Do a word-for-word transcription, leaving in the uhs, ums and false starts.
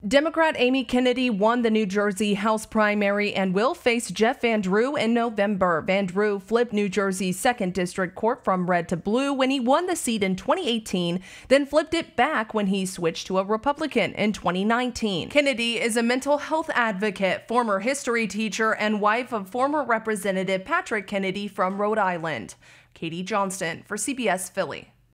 Democrat Amy Kennedy won the New Jersey House primary and will face Jeff Van Drew in November. Van Drew flipped New Jersey's second District Court from red to blue when he won the seat in twenty eighteen, then flipped it back when he switched to a Republican in twenty nineteen. Kennedy is a mental health advocate, former history teacher, and wife of former Representative Patrick Kennedy from Rhode Island. Katie Johnston for C B S Philly.